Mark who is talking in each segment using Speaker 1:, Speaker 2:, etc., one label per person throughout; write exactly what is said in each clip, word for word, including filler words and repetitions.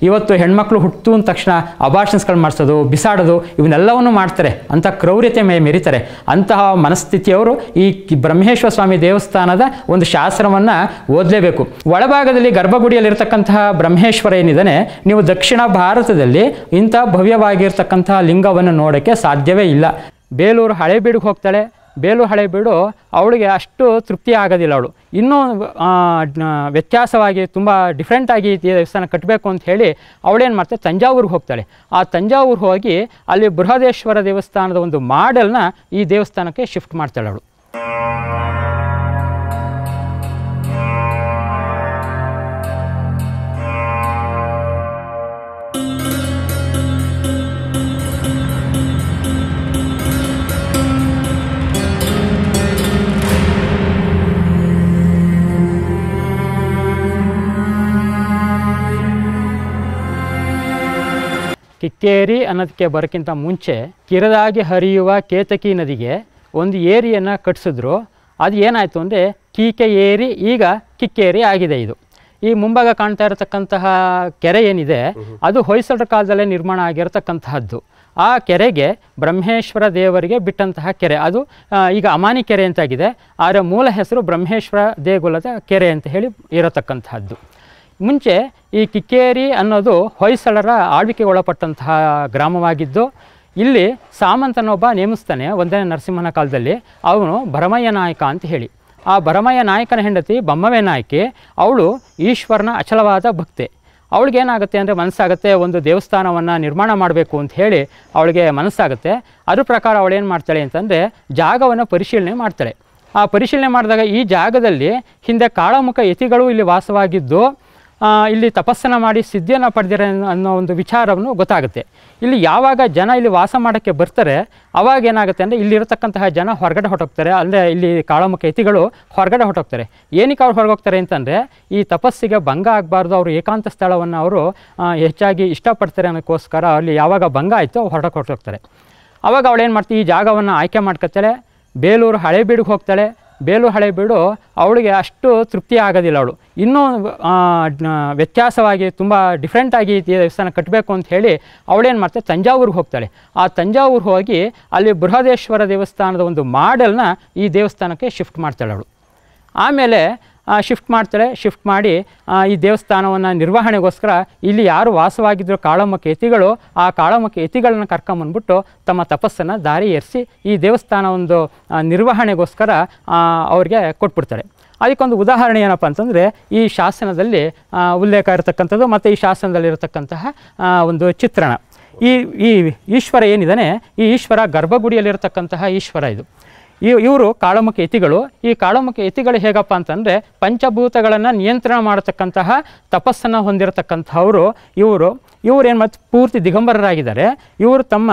Speaker 1: ಇವತ್ತು ಹೆಣ್ಮಕ್ಳು ಹುಟ್ಟು ಅಂದ ತಕ್ಷಣ ಅಬಾರ್ಷನ್ಸ್ಗಳು ಮಾಡಿಸೋದು, ಬಿಸಾಡೋದು ಇವನ್ನೆಲ್ಲವನ್ನು ಮಾಡ್ತಾರೆ, ಅಂಥ ಕ್ರೌರ್ಯತೆ ಮೇ ಮೆರಿತಾರೆ. ಅಂತಹ ಮನಸ್ಥಿತಿಯವರು ಈ ಬ್ರಹ್ಮೇಶ್ವರ ಸ್ವಾಮಿ ದೇವಸ್ಥಾನದ ಒಂದು ಶಾಸ್ತ್ರವನ್ನು ಓದಲೇಬೇಕು. ಒಳಭಾಗದಲ್ಲಿ ಗರ್ಭಗುಡಿಯಲ್ಲಿರ್ತಕ್ಕಂತಹ ಬ್ರಹ್ಮೇಶ್ವರ ಏನಿದ್ದಾನೆ, ನೀವು ದಕ್ಷಿಣ ಭಾರತದಲ್ಲಿ ಇಂಥ ಭವ್ಯವಾಗಿರ್ತಕ್ಕಂತಹ ಲಿಂಗವನ್ನು ನೋಡೋಕ್ಕೆ ಸಾಧ್ಯವೇ ಇಲ್ಲ. ಬೇಲೂರು ಹಳೇಬೀಡಿಗೆ ಹೋಗ್ತಾಳೆ. ಬೇಲೂರು ಹಳೇಬೀಡು ಅವಳಿಗೆ ಅಷ್ಟು ತೃಪ್ತಿ ಆಗೋದಿಲ್ಲ. ಅವಳು ಇನ್ನೂ ವ್ಯತ್ಯಾಸವಾಗಿ ತುಂಬ ಡಿಫ್ರೆಂಟಾಗಿ ದೇವಸ್ಥಾನ ಕಟ್ಟಬೇಕು ಅಂತ ಹೇಳಿ ಅವಳೇನು ಮಾಡ್ತಾಳೆ, ತಂಜಾವೂರಿಗೆ ಹೋಗ್ತಾಳೆ. ಆ ತಂಜಾವೂರು ಹೋಗಿ ಅಲ್ಲಿ ಬೃಹದೇಶ್ವರ ದೇವಸ್ಥಾನದ ಒಂದು ಮಾಡೆಲ್ನ ಈ ದೇವಸ್ಥಾನಕ್ಕೆ ಶಿಫ್ಟ್ ಮಾಡ್ತಾಳೆ ಅವಳು. ಕಿಕ್ಕೇರಿ ಅನ್ನೋದಕ್ಕೆ ಬರೋಕ್ಕಿಂತ ಮುಂಚೆ ಕಿರದಾಗಿ ಹರಿಯುವ ಕೇತಕಿ ನದಿಗೆ ಒಂದು ಏರಿಯನ್ನು ಕಟ್ಟಿಸಿದ್ರು. ಅದು ಏನಾಯಿತು ಅಂದರೆ ಕೀಕೆ ಏರಿ, ಈಗ ಕಿಕ್ಕೇರಿ ಆಗಿದೆ. ಇದು ಈ ಮುಂಭಾಗ ಕಾಣ್ತಾ ಇರತಕ್ಕಂತಹ ಕೆರೆ ಏನಿದೆ ಅದು ಹೊಯ್ಸಳರ ಕಾಲದಲ್ಲೇ ನಿರ್ಮಾಣ ಆಗಿರತಕ್ಕಂತಹದ್ದು. ಆ ಕೆರೆಗೆ ಬ್ರಹ್ಮೇಶ್ವರ ದೇವರಿಗೆ ಬಿಟ್ಟಂತಹ ಕೆರೆ, ಅದು ಈಗ ಅಮಾನಿ ಕೆರೆ ಅಂತಾಗಿದೆ. ಅದರ ಮೂಲ ಹೆಸರು ಬ್ರಹ್ಮೇಶ್ವರ ದೇಗುಲದ ಕೆರೆ ಅಂತ ಹೇಳಿ ಇರತಕ್ಕಂತಹದ್ದು. ಮುಂಚೆ ಈ ಕಿಕ್ಕೇರಿ ಅನ್ನೋದು ಹೊಯ್ಸಳರ ಆಳ್ವಿಕೆಗೆ ಒಳಪಟ್ಟಂತಹ ಗ್ರಾಮವಾಗಿದ್ದು, ಇಲ್ಲಿ ಸಾಮಂತನೊಬ್ಬ ನೇಮಿಸ್ತಾನೆ ಒಂದನೇ ನರಸಿಂಹನ ಕಾಲದಲ್ಲಿ. ಅವನು ಭರಮಯ್ಯ ನಾಯಕ ಅಂತ ಹೇಳಿ. ಆ ಭರಮಯ್ಯ ನಾಯಕನ ಹೆಂಡತಿ ಬೊಮ್ಮವೆ ನಾಯಕಿ, ಅವಳು ಈಶ್ವರನ ಅಚಲವಾದ ಭಕ್ತೆ. ಅವಳಿಗೇನಾಗುತ್ತೆ ಅಂದರೆ ಮನಸ್ಸಾಗುತ್ತೆ, ಒಂದು ದೇವಸ್ಥಾನವನ್ನು ನಿರ್ಮಾಣ ಮಾಡಬೇಕು ಅಂತ ಹೇಳಿ ಅವಳಿಗೆ ಮನಸ್ಸಾಗುತ್ತೆ. ಅದ್ರ ಪ್ರಕಾರ ಅವಳೇನು ಮಾಡ್ತಾಳೆ ಅಂತಂದರೆ ಜಾಗವನ್ನು ಪರಿಶೀಲನೆ ಮಾಡ್ತಾಳೆ. ಆ ಪರಿಶೀಲನೆ ಮಾಡಿದಾಗ ಈ ಜಾಗದಲ್ಲಿ ಹಿಂದೆ ಕಾಳಮುಖ ಯತಿಗಳು ಇಲ್ಲಿ ವಾಸವಾಗಿದ್ದು ಇಲ್ಲಿ ತಪಸ್ಸನ್ನು ಮಾಡಿ ಸಿದ್ಧಿಯನ್ನು ಪಡೆದಿರೋ ಅನ್ನೋ ಒಂದು ವಿಚಾರವನ್ನು ಗೊತ್ತಾಗುತ್ತೆ. ಇಲ್ಲಿ ಯಾವಾಗ ಜನ ಇಲ್ಲಿ ವಾಸ ಮಾಡೋಕ್ಕೆ ಬರ್ತಾರೆ ಅವಾಗ ಏನಾಗುತ್ತೆ ಅಂದರೆ ಇಲ್ಲಿರತಕ್ಕಂತಹ ಜನ ಹೊರಗಡೆ ಹೊರಟೋಗ್ತಾರೆ. ಅಂದರೆ ಇಲ್ಲಿ ಕಾಳಮುಖ ಯತಿಗಳು ಹೊರಗಡೆ ಹೊರಟೋಗ್ತಾರೆ. ಏನಕ್ಕೆ ಅವ್ರು ಹೊರಗೋಗ್ತಾರೆ ಅಂತಂದರೆ ಈ ತಪಸ್ಸಿಗೆ ಭಂಗ ಆಗಬಾರ್ದು, ಅವರು ಏಕಾಂತ ಸ್ಥಳವನ್ನು ಅವರು ಹೆಚ್ಚಾಗಿ ಇಷ್ಟಪಡ್ತಾರೆ ಅನ್ನೋಕ್ಕೋಸ್ಕರ ಅಲ್ಲಿ ಯಾವಾಗ ಭಂಗ ಆಯಿತು ಹೊರಟಕ್ಕೆ ಹೊರಟೋಗ್ತಾರೆ. ಆವಾಗ ಅವಳೇನು ಮಾಡ್ತೀವಿ, ಈ ಜಾಗವನ್ನು ಆಯ್ಕೆ ಮಾಡ್ಕೊತಾಳೆ. ಬೇಲೂರು ಹಳೇಬೀಡಿಗೆ ಹೋಗ್ತಾಳೆ. ಬೇಲೂರು ಹಳೇಬೀಡು ಅವಳಿಗೆ ಅಷ್ಟು ತೃಪ್ತಿ ಆಗೋದಿಲ್ಲ. ಅವಳು ಇನ್ನೂ ವ್ಯತ್ಯಾಸವಾಗಿ ತುಂಬ ಡಿಫ್ರೆಂಟಾಗಿ ದೇವಸ್ಥಾನ ಕಟ್ಟಬೇಕು ಅಂತ ಹೇಳಿ ಅವಳೇನು ಮಾಡ್ತಾಳೆ, ತಂಜಾವೂರಿಗೆ ಹೋಗ್ತಾಳೆ. ಆ ತಂಜಾವೂರು ಹೋಗಿ ಅಲ್ಲಿ ಬೃಹದೇಶ್ವರ ದೇವಸ್ಥಾನದ ಒಂದು ಮಾಡೆಲ್ನ ಈ ದೇವಸ್ಥಾನಕ್ಕೆ ಶಿಫ್ಟ್ ಮಾಡ್ತಾಳೆ ಅವಳು. ಆಮೇಲೆ ಶಿಫ್ಟ್ ಮಾಡ್ತಾಳೆ. ಶಿಫ್ಟ್ ಮಾಡಿ ಈ ದೇವಸ್ಥಾನವನ್ನು ನಿರ್ವಹಣೆಗೋಸ್ಕರ ಇಲ್ಲಿ ಯಾರು ವಾಸವಾಗಿದ್ದರು ಕಾಳಮುಖ ಯತಿಗಳು, ಆ ಕಾಳಮುಖ ಯತಿಗಳನ್ನ ಕರ್ಕೊಂಬಂದ್ಬಿಟ್ಟು ತಮ್ಮ ತಪಸ್ಸನ್ನು ದಾರಿ ಏರಿಸಿ ಈ ದೇವಸ್ಥಾನ ಒಂದು ನಿರ್ವಹಣೆಗೋಸ್ಕರ ಅವ್ರಿಗೆ ಕೊಟ್ಬಿಡ್ತಾರೆ. ಅದಕ್ಕೊಂದು ಉದಾಹರಣೆ ಏನಪ್ಪ ಅಂತಂದರೆ ಈ ಶಾಸನದಲ್ಲಿ ಉಲ್ಲೇಖ ಇರತಕ್ಕಂಥದ್ದು ಮತ್ತು ಈ ಶಾಸನದಲ್ಲಿರತಕ್ಕಂತಹ ಒಂದು ಚಿತ್ರಣ. ಈ ಈ ಈಶ್ವರ ಏನಿದ್ದಾನೆ, ಈ ಈಶ್ವರ ಗರ್ಭಗುಡಿಯಲ್ಲಿರತಕ್ಕಂತಹ ಈಶ್ವರ. ಇದು ಈ ಇವರು ಕಾಳಮುಖ ಯತಿಗಳು. ಈ ಕಾಳಮುಖ ಯತಿಗಳು ಹೇಗಪ್ಪ ಅಂತಂದರೆ ಪಂಚಭೂತಗಳನ್ನು ನಿಯಂತ್ರಣ ಮಾಡತಕ್ಕಂತಹ ತಪಸ್ಸನ್ನು ಹೊಂದಿರತಕ್ಕಂಥವರು ಇವರು. ಇವರು ಏನು ಮತ್ತು ಪೂರ್ತಿ ದಿಗಂಬರರಾಗಿದ್ದಾರೆ. ಇವರು ತಮ್ಮ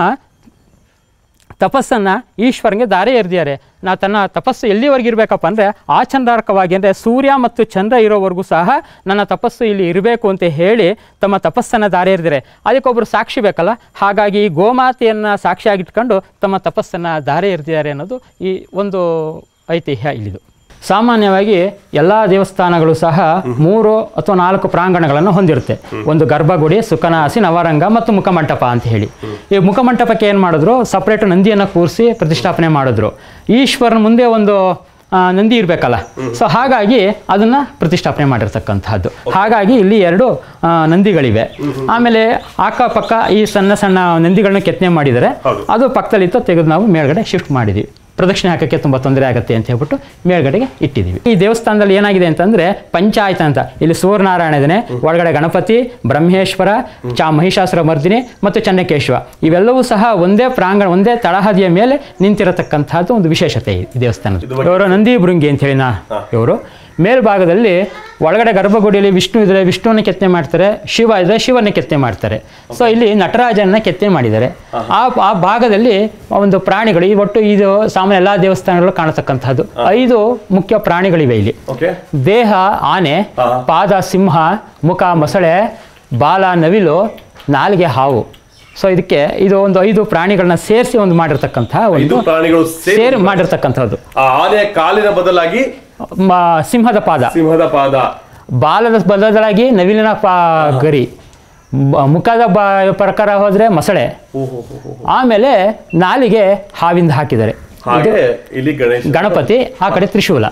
Speaker 1: ತಪಸ್ಸನ್ನು ಈಶ್ವರನಿಗೆ ದಾರಿ ಎರೆದಿದ್ದಾರೆ. ನಾ ತನ್ನ ತಪಸ್ಸು ಎಲ್ಲಿವರೆಗೆ ಇರಬೇಕಪ್ಪ ಅಂದರೆ ಆಚಂದಾರಕವಾಗಿ, ಅಂದರೆ ಸೂರ್ಯ ಮತ್ತು ಚಂದ್ರ ಇರೋವರೆಗೂ ಸಹ ನನ್ನ ತಪಸ್ಸು ಇಲ್ಲಿ ಇರಬೇಕು ಅಂತ ಹೇಳಿ ತಮ್ಮ ತಪಸ್ಸನ್ನು ದಾರಿ ಎರೆದಿದ್ದಾರೆ. ಅದಕ್ಕೊಬ್ಬರು ಸಾಕ್ಷಿ ಬೇಕಲ್ಲ, ಹಾಗಾಗಿ ಈ ಗೋಮಾತೆಯನ್ನು ಸಾಕ್ಷಿಯಾಗಿಟ್ಕೊಂಡು ತಮ್ಮ ತಪಸ್ಸನ್ನು ದಾರಿ ಎರೆದಿದ್ದಾರೆ ಅನ್ನೋದು ಈ ಒಂದು ಐತಿಹ್ಯ ಇಲ್ಲಿದು. ಸಾಮಾನ್ಯವಾಗಿ ಎಲ್ಲ ದೇವಸ್ಥಾನಗಳು ಸಹ ಮೂರು ಅಥವಾ ನಾಲ್ಕು ಪ್ರಾಂಗಣಗಳನ್ನು ಹೊಂದಿರುತ್ತೆ. ಒಂದು ಗರ್ಭಗುಡಿ, ಸುಖನಾಸಿ, ನವರಂಗ ಮತ್ತು ಮುಖಮಂಟಪ ಅಂತ ಹೇಳಿ. ಈ ಮುಖಮಂಟಪಕ್ಕೆ ಏನು ಮಾಡಿದ್ರು, ಸಪ್ರೇಟ್ ನಂದಿಯನ್ನು ಕೂರಿಸಿ ಪ್ರತಿಷ್ಠಾಪನೆ ಮಾಡಿದ್ರು. ಈಶ್ವರನ ಮುಂದೆ ಒಂದು ನಂದಿ ಇರಬೇಕಲ್ಲ, ಸೊ ಹಾಗಾಗಿ ಅದನ್ನು ಪ್ರತಿಷ್ಠಾಪನೆ ಮಾಡಿರ್ತಕ್ಕಂಥದ್ದು. ಹಾಗಾಗಿ ಇಲ್ಲಿ ಎರಡು ನಂದಿಗಳಿವೆ. ಆಮೇಲೆ ಅಕ್ಕಪಕ್ಕ ಈ ಸಣ್ಣ ಸಣ್ಣ ನಂದಿಗಳನ್ನ ಕೆತ್ತನೆ ಮಾಡಿದರೆ ಅದು ಪಕ್ಕದಲ್ಲಿತ್ತು, ತೆಗೆದು ನಾವು ಮೇಲ್ಗಡೆ ಶಿಫ್ಟ್ ಮಾಡಿದ್ದೀವಿ. ಪ್ರದಕ್ಷಿಣೆ ಹಾಕೋಕ್ಕೆ ತುಂಬ ತೊಂದರೆ ಆಗುತ್ತೆ ಅಂತ ಹೇಳ್ಬಿಟ್ಟು ಮೇಲ್ಗಡೆಗೆ ಇಟ್ಟಿದ್ದೀವಿ. ಈ ದೇವಸ್ಥಾನದಲ್ಲಿ ಏನಾಗಿದೆ ಅಂತಂದರೆ ಪಂಚಾಯತ ಅಂತ, ಇಲ್ಲಿ ಸೂರ್ಯನಾರಾಯಣ ಇದ್ದಾನೆ, ಒಳಗಡೆ ಗಣಪತಿ, ಬ್ರಹ್ಮೇಶ್ವರ, ಚಾ ಮಹಿಷಾಸುರ ಮರ್ದಿನಿ ಮತ್ತು ಚನ್ನಕೇಶವ ಇವೆಲ್ಲವೂ ಸಹ ಒಂದೇ ಪ್ರಾಂಗಣ, ಒಂದೇ ತಳಹದಿಯ ಮೇಲೆ ನಿಂತಿರತಕ್ಕಂಥದ್ದು ಒಂದು ವಿಶೇಷತೆ ಈ ದೇವಸ್ಥಾನದ. ಇವರು ನಂದಿ ಭೃಂಗಿ ಅಂತ ಹೇಳಿ ನಾ ಇವರು ಮೇಲ್ಭಾಗದಲ್ಲಿ ಒಳಗಡೆ ಗರ್ಭಗುಡಿಯಲ್ಲಿ ವಿಷ್ಣು ಇದ್ದರೆ ವಿಷ್ಣುವನ್ನ ಕೆತ್ತನೆ ಮಾಡ್ತಾರೆ, ಶಿವ ಇದ್ದರೆ ಶಿವನ ಕೆತ್ತನೆ ಮಾಡ್ತಾರೆ. ಸೊ ಇಲ್ಲಿ ನಟರಾಜನ ಕೆತ್ತನೆ ಮಾಡಿದ್ದಾರೆ. ಆ ಆ ಭಾಗದಲ್ಲಿ ಒಂದು ಪ್ರಾಣಿಗಳು, ಈ ಒಟ್ಟು ಇದು ಸಾಮಾನ್ಯ ಎಲ್ಲ ದೇವಸ್ಥಾನಗಳು ಕಾಣತಕ್ಕಂಥದ್ದು ಐದು ಮುಖ್ಯ ಪ್ರಾಣಿಗಳಿವೆ ಇಲ್ಲಿ. ದೇಹ ಆನೆ, ಪಾದ ಸಿಂಹ, ಮುಖ ಮೊಸಳೆ, ಬಾಲ ನವಿಲು, ನಾಲಿಗೆ ಹಾವು. ಸೊ ಇದಕ್ಕೆ ಇದು ಒಂದು ಐದು ಪ್ರಾಣಿಗಳನ್ನ ಸೇರಿಸಿ ಒಂದು ಮಾಡಿರ್ತಕ್ಕಂಥ ಒಂದು ಸೇರಿ ಮಾಡಿರ್ತಕ್ಕಂಥದ್ದು.
Speaker 2: ಆನೆಯ ಕಾಲಿನ ಬದಲಾಗಿ
Speaker 1: ಸಿಂಹದ ಪಾದ,
Speaker 2: ಸಿಂಹದ ಪಾದ,
Speaker 1: ಬಾಲದ ಬದಲಾಗಿ ನವಿಲಿನ ಪಾ ಗರಿ, ಬ- ಮುಖದ ಬ ಪ್ರಕಾರ ಹೋದರೆ ಮೊಸಳೆ, ಆಮೇಲೆ ನಾಲಿಗೆ ಹಾವಿಂದ ಹಾಕಿದ್ದಾರೆ.
Speaker 2: ಹಾಗೆ ಇಲ್ಲಿ ಗಣೇಶ
Speaker 1: ಗಣಪತಿ, ಆ ಕಡೆ ತ್ರಿಶೂಲ.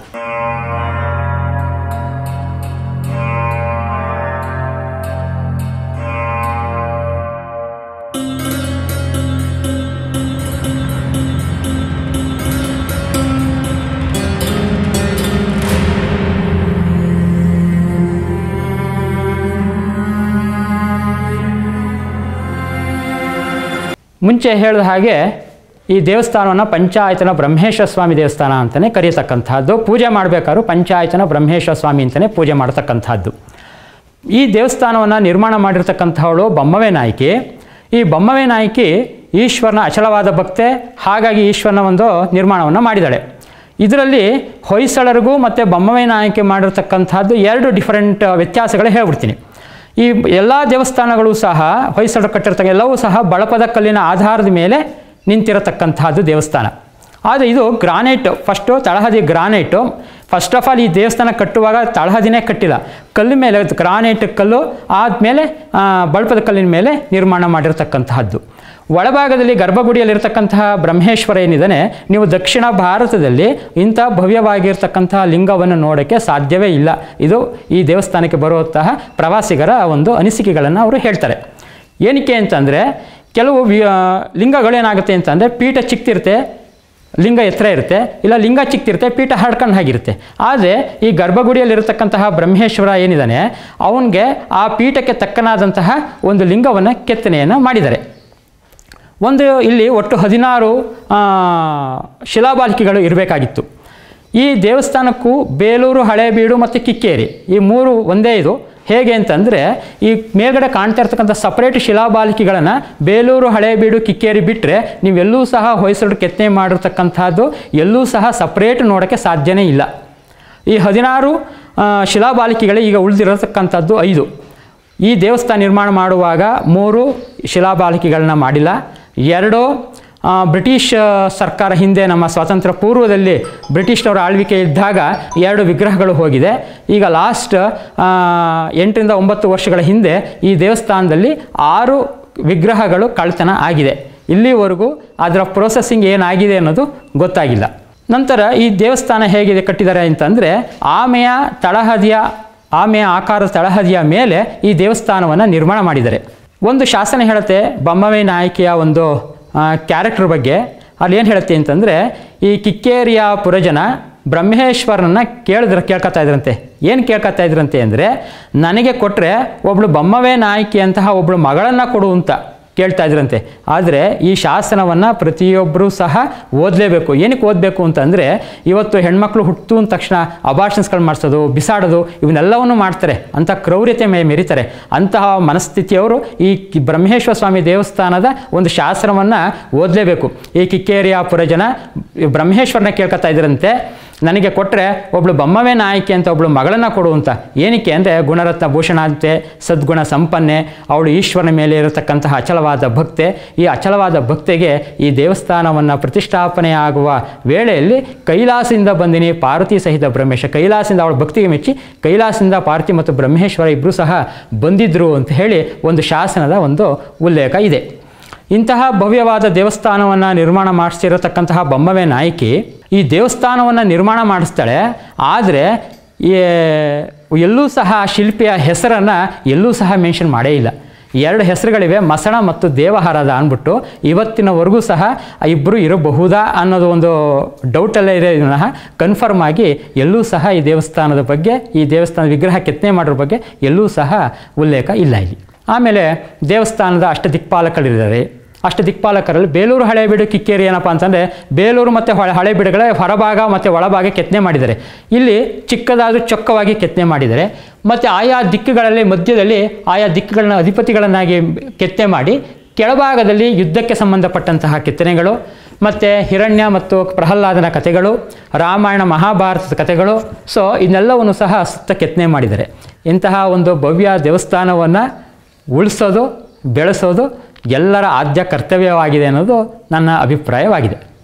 Speaker 1: ಮುಂಚೆ ಹೇಳಿದ ಹಾಗೆ ಈ ದೇವಸ್ಥಾನವನ್ನು ಪಂಚಾಯತನ ಬ್ರಹ್ಮೇಶ್ವರ ಸ್ವಾಮಿ ದೇವಸ್ಥಾನ ಅಂತಲೇ ಕರೆಯತಕ್ಕಂಥದ್ದು. ಪೂಜೆ ಮಾಡಬೇಕಾದ್ರೂ ಪಂಚಾಯತನ ಬ್ರಹ್ಮೇಶ್ವರ ಸ್ವಾಮಿ ಅಂತಲೇ ಪೂಜೆ ಮಾಡತಕ್ಕಂಥದ್ದು. ಈ ದೇವಸ್ಥಾನವನ್ನು ನಿರ್ಮಾಣ ಮಾಡಿರ್ತಕ್ಕಂಥವಳು ಬೊಮ್ಮವೆ ನಾಯಕಿ. ಈ ಬೊಮ್ಮವೆ ನಾಯಕಿ ಈಶ್ವರನ ಅಚಲವಾದ ಭಕ್ತೆ, ಹಾಗಾಗಿ ಈಶ್ವರನ ಒಂದು ನಿರ್ಮಾಣವನ್ನು ಮಾಡಿದ್ದಾಳೆ. ಇದರಲ್ಲಿ ಹೊಯ್ಸಳರಿಗೂ ಮತ್ತು ಬೊಮ್ಮವೆ ನಾಯಕಿ ಮಾಡಿರ್ತಕ್ಕಂಥದ್ದು ಎರಡು ಡಿಫರೆಂಟ್ ವ್ಯತ್ಯಾಸಗಳು ಹೇಳ್ಬಿಡ್ತೀನಿ. ಈ ಎಲ್ಲ ದೇವಸ್ಥಾನಗಳು ಸಹ ಹೊಯ್ಸಳರು ಕಟ್ಟಿರ್ತಕ್ಕ ಎಲ್ಲವೂ ಸಹ ಬಳಪದ ಕಲ್ಲಿನ ಆಧಾರದ ಮೇಲೆ ನಿಂತಿರತಕ್ಕಂಥದ್ದು ದೇವಸ್ಥಾನ. ಆದರೆ ಇದು ಗ್ರಾನೈಟ್, ಫಸ್ಟು ತಳಹದಿ ಗ್ರಾನೈಟು. ಫಸ್ಟ್ ಆಫ್ ಆಲ್ ಈ ದೇವಸ್ಥಾನ ಕಟ್ಟುವಾಗ ತಳಹದಿನೇ ಕಟ್ಟಿಲ್ಲ, ಕಲ್ಲು ಮೇಲೆ ಗ್ರಾನೈಟ್ ಕಲ್ಲು ಆದಮೇಲೆ ಬಳಪದ ಕಲ್ಲಿನ ಮೇಲೆ ನಿರ್ಮಾಣ ಮಾಡಿರ್ತಕ್ಕಂತಹದ್ದು. ಒಳಭಾಗದಲ್ಲಿ ಗರ್ಭಗುಡಿಯಲ್ಲಿರ್ತಕ್ಕಂತಹ ಬ್ರಹ್ಮೇಶ್ವರ ಏನಿದ್ದಾನೆ, ನೀವು ದಕ್ಷಿಣ ಭಾರತದಲ್ಲಿ ಇಂಥ ಭವ್ಯವಾಗಿರ್ತಕ್ಕಂತಹ ಲಿಂಗವನ್ನು ನೋಡೋಕ್ಕೆ ಸಾಧ್ಯವೇ ಇಲ್ಲ. ಇದು ಈ ದೇವಸ್ಥಾನಕ್ಕೆ ಬರುವಂತಹ ಪ್ರವಾಸಿಗರ ಒಂದು ಅನಿಸಿಕೆಗಳನ್ನು ಅವರು ಹೇಳ್ತಾರೆ. ಏನಕ್ಕೆ ಅಂತಂದರೆ, ಕೆಲವು ಲಿಂಗಗಳೇನಾಗುತ್ತೆ ಅಂತಂದರೆ ಪೀಠ ಚಿಕ್ತಿರುತ್ತೆ, ಲಿಂಗ ಎತ್ತರ ಇರುತ್ತೆ, ಇಲ್ಲ ಲಿಂಗ ಚಿಕ್ತಿರುತ್ತೆ, ಪೀಠ ಹಡ್ಕೊಂಡು ಆಗಿರುತ್ತೆ. ಆದರೆ ಈ ಗರ್ಭಗುಡಿಯಲ್ಲಿರತಕ್ಕಂತಹ ಬ್ರಹ್ಮೇಶ್ವರ ಏನಿದ್ದಾನೆ, ಅವನಿಗೆ ಆ ಪೀಠಕ್ಕೆ ತಕ್ಕನಾದಂತಹ ಒಂದು ಲಿಂಗವನ್ನು ಕೆತ್ತನೆಯನ್ನು ಮಾಡಿದ್ದಾರೆ. ಒಂದು ಇಲ್ಲಿ ಒಟ್ಟು ಹದಿನಾರು ಶಿಲಾಬಾಲಿಕೆಗಳು ಇರಬೇಕಾಗಿತ್ತು. ಈ ದೇವಸ್ಥಾನಕ್ಕೂ ಬೇಲೂರು, ಹಳೇಬೀಡು ಮತ್ತು ಕಿಕ್ಕೇರಿ ಈ ಮೂರು ಒಂದೇ. ಇದು ಹೇಗೆ ಅಂತಂದರೆ, ಈ ಮೇಲ್ಗಡೆ ಕಾಣ್ತಾ ಇರ್ತಕ್ಕಂಥ ಸಪ್ರೇಟ್ ಶಿಲಾಬಾಲಿಕೆಗಳನ್ನು ಬೇಲೂರು, ಹಳೇಬೀಡು, ಕಿಕ್ಕೇರಿ ಬಿಟ್ಟರೆ ನೀವೆಲ್ಲೂ ಸಹ ಹೊಯ್ಸಳರು ಕೆತ್ತನೆ ಮಾಡಿರ್ತಕ್ಕಂಥದ್ದು ಎಲ್ಲೂ ಸಹ ಸಪ್ರೇಟ್ ನೋಡೋಕ್ಕೆ ಸಾಧ್ಯನೇ ಇಲ್ಲ. ಈ ಹದಿನಾರು ಶಿಲಾಬಾಲಿಕೆಗಳೇ ಈಗ ಉಳಿದಿರತಕ್ಕಂಥದ್ದು ಐದು. ಈ ದೇವಸ್ಥಾನ ನಿರ್ಮಾಣ ಮಾಡುವಾಗ ಮೂರು ಶಿಲಾಬಾಲಿಕೆಗಳನ್ನ ಮಾಡಿಲ್ಲ. ಎರಡು ಬ್ರಿಟಿಷ್ ಸರ್ಕಾರ ಹಿಂದೆ ನಮ್ಮ ಸ್ವಾತಂತ್ರ್ಯ ಪೂರ್ವದಲ್ಲಿ ಬ್ರಿಟಿಷ್ನವರ ಆಳ್ವಿಕೆ ಇದ್ದಾಗ ಎರಡು ವಿಗ್ರಹಗಳು ಹೋಗಿದೆ. ಈಗ ಲಾಸ್ಟ್ ಎಂಟರಿಂದ ಒಂಬತ್ತು ವರ್ಷಗಳ ಹಿಂದೆ ಈ ದೇವಸ್ಥಾನದಲ್ಲಿ ಆರು ವಿಗ್ರಹಗಳು ಕಳ್ತನ ಆಗಿದೆ. ಇಲ್ಲಿವರೆಗೂ ಅದರ ಪ್ರೊಸೆಸಿಂಗ್ ಏನಾಗಿದೆ ಅನ್ನೋದು ಗೊತ್ತಾಗಿಲ್ಲ. ನಂತರ ಈ ದೇವಸ್ಥಾನ ಹೇಗಿದೆ ಕಟ್ಟಿದ್ದಾರೆ ಅಂತಂದರೆ, ಆಮೆಯ ತಳಹದಿಯ ಆಮೆಯ ಆಕಾರದ ತಳಹದಿಯ ಮೇಲೆ ಈ ದೇವಸ್ಥಾನವನ್ನು ನಿರ್ಮಾಣ ಮಾಡಿದ್ದಾರೆ. ಒಂದು ಶಾಸನ ಹೇಳುತ್ತೆ ಬೊಮ್ಮವೆ ನಾಯಕಿಯ ಒಂದು ಕ್ಯಾರೆಕ್ಟರ್ ಬಗ್ಗೆ. ಅಲ್ಲಿ ಏನು ಹೇಳುತ್ತೆ ಅಂತಂದರೆ, ಈ ಕಿಕ್ಕೇರಿಯ ಪುರಜನ ಬ್ರಹ್ಮೇಶ್ವರನನ್ನು ಕೇಳಿದ್ರೆ ಕೇಳ್ಕೊತಾ ಇದ್ರಂತೆ. ಏನು ಕೇಳ್ಕೊತಾ ಇದ್ರಂತೆ ಅಂದರೆ, ನನಗೆ ಕೊಟ್ಟರೆ ಒಬ್ಬಳು ಬೊಮ್ಮವೆ ನಾಯಕಿ ಅಂತಹ ಒಬ್ಬಳು ಮಗಳನ್ನು ಕೊಡು ಅಂತ ಕೇಳ್ತಾ ಇದ್ರಂತೆ. ಆದರೆ ಈ ಶಾಸನವನ್ನು ಪ್ರತಿಯೊಬ್ಬರೂ ಸಹ ಓದಲೇಬೇಕು. ಏನಕ್ಕೆ ಓದಬೇಕು ಅಂತಂದರೆ, ಇವತ್ತು ಹೆಣ್ಮಕ್ಳು ಹುಟ್ಟು ಅಂದ ತಕ್ಷಣ ಅಬಾರ್ಷನ್ಸ್ಗಳು ಮಾಡಿಸೋದು, ಬಿಸಾಡೋದು ಇವನ್ನೆಲ್ಲವನ್ನು ಮಾಡ್ತಾರೆ, ಅಂಥ ಕ್ರೌರ್ಯತೆ ಮೇ ಮೆರಿತಾರೆ. ಅಂತಹ ಮನಸ್ಥಿತಿಯವರು ಈ ಬ್ರಹ್ಮೇಶ್ವರ ಸ್ವಾಮಿ ದೇವಸ್ಥಾನದ ಒಂದು ಶಾಸನವನ್ನು ಓದಲೇಬೇಕು. ಈ ಕಿಕ್ಕೇರಿಯ ಪುರಜನ ಬ್ರಹ್ಮೇಶ್ವರನ ಕೇಳ್ಕೊತಾ ಇದ್ರಂತೆ, ನನಗೆ ಕೊಟ್ಟರೆ ಒಬ್ಬಳು ಬೊಮ್ಮವೆ ನಾಯಕಿ ಅಂತ ಒಬ್ಬಳು ಮಗಳನ್ನು ಕೊಡು ಅಂತ. ಏನಕ್ಕೆ ಅಂದರೆ, ಗುಣರತ್ನ ಭೂಷಣಾಂತೆ, ಸದ್ಗುಣ ಸಂಪನ್ನೆ, ಅವಳು ಈಶ್ವರನ ಮೇಲೆ ಇರತಕ್ಕಂತಹ ಅಚಲವಾದ ಭಕ್ತೆ. ಈ ಅಚಲವಾದ ಭಕ್ತೆಗೆ ಈ ದೇವಸ್ಥಾನವನ್ನು ಪ್ರತಿಷ್ಠಾಪನೆ ಆಗುವ ವೇಳೆಯಲ್ಲಿ ಕೈಲಾಸದಿಂದ ಬಂದಿನಿ ಪಾರ್ವತಿ ಸಹಿತ ಬ್ರಹ್ಮೇಶ, ಕೈಲಾಸದಿಂದ ಅವಳ ಭಕ್ತಿಗೆ ಮೆಚ್ಚಿ ಕೈಲಾಸದಿಂದ ಪಾರ್ವತಿ ಮತ್ತು ಬ್ರಹ್ಮೇಶ್ವರ ಇಬ್ಬರೂ ಸಹ ಬಂದಿದ್ದರು ಅಂತ ಹೇಳಿ ಒಂದು ಶಾಸನದ ಒಂದು ಉಲ್ಲೇಖ ಇದೆ. ಇಂತಹ ಭವ್ಯವಾದ ದೇವಸ್ಥಾನವನ್ನು ನಿರ್ಮಾಣ ಮಾಡಿಸಿರತಕ್ಕಂತಹ ಬೊಮ್ಮವೆ ನಾಯಕಿ ಈ ದೇವಸ್ಥಾನವನ್ನು ನಿರ್ಮಾಣ ಮಾಡಿಸ್ತಾಳೆ. ಆದರೆ ಎಲ್ಲೂ ಸಹ ಶಿಲ್ಪಿಯ ಹೆಸರನ್ನು ಎಲ್ಲೂ ಸಹ ಮೆನ್ಷನ್ ಮಾಡೇ ಇಲ್ಲ. ಎರಡು ಹೆಸರುಗಳಿವೆ, ಮಸಣ ಮತ್ತು ದೇವಹಾರದ ಅಂದ್ಬಿಟ್ಟು. ಇವತ್ತಿನವರೆಗೂ ಸಹ ಇಬ್ಬರು ಇರಬಹುದಾ ಅನ್ನೋದು ಒಂದು ಡೌಟಲ್ಲೇ ಇದೆ. ವಿನಃ ಕನ್ಫರ್ಮ್ ಆಗಿ ಎಲ್ಲೂ ಸಹ ಈ ದೇವಸ್ಥಾನದ ಬಗ್ಗೆ, ಈ ದೇವಸ್ಥಾನದ ವಿಗ್ರಹ ಕೆತ್ತನೆ ಮಾಡೋರ ಬಗ್ಗೆ ಎಲ್ಲೂ ಸಹ ಉಲ್ಲೇಖ ಇಲ್ಲ ಇಲ್ಲಿ. ಆಮೇಲೆ ದೇವಸ್ಥಾನದ ಅಷ್ಟ ದಿಕ್ಪಾಲಕರಿದ್ದಾರೆ. ಅಷ್ಟ ದಿಕ್ಪಾಲಕರಲ್ಲಿ ಬೇಲೂರು, ಹಳೇಬೀಡು, ಕಿಕ್ಕೇರಿ ಏನಪ್ಪ ಅಂತಂದರೆ, ಬೇಲೂರು ಮತ್ತು ಹೊಳೆ ಹಳೇಬೀಡುಗಳ ಹೊರಭಾಗ ಮತ್ತು ಒಳಭಾಗ ಕೆತ್ತನೆ ಮಾಡಿದ್ದಾರೆ. ಇಲ್ಲಿ ಚಿಕ್ಕದಾದ ಚೊಕ್ಕವಾಗಿ ಕೆತ್ತನೆ ಮಾಡಿದ್ದಾರೆ. ಮತ್ತು ಆಯಾ ದಿಕ್ಕುಗಳಲ್ಲಿ ಮಧ್ಯದಲ್ಲಿ ಆಯಾ ದಿಕ್ಕುಗಳನ್ನ ಅಧಿಪತಿಗಳನ್ನಾಗಿ ಕೆತ್ತನೆ ಮಾಡಿ, ಕೆಳಭಾಗದಲ್ಲಿ ಯುದ್ಧಕ್ಕೆ ಸಂಬಂಧಪಟ್ಟಂತಹ ಕೆತ್ತನೆಗಳು, ಮತ್ತು ಹಿರಣ್ಯ ಮತ್ತು ಪ್ರಹ್ಲಾದನ ಕಥೆಗಳು, ರಾಮಾಯಣ ಮಹಾಭಾರತದ ಕಥೆಗಳು, ಸೊ ಇದನ್ನೆಲ್ಲವನ್ನು ಸಹ ಸುತ್ತ ಕೆತ್ತನೆ ಮಾಡಿದ್ದಾರೆ. ಇಂತಹ ಒಂದು ಭವ್ಯ ದೇವಸ್ಥಾನವನ್ನು ಉಳಿಸೋದು, ಬೆಳೆಸೋದು ಎಲ್ಲರ ಆದ್ಯ ಕರ್ತವ್ಯವಾಗಿದೆ ಅನ್ನೋದು ನನ್ನ ಅಭಿಪ್ರಾಯವಾಗಿದೆ.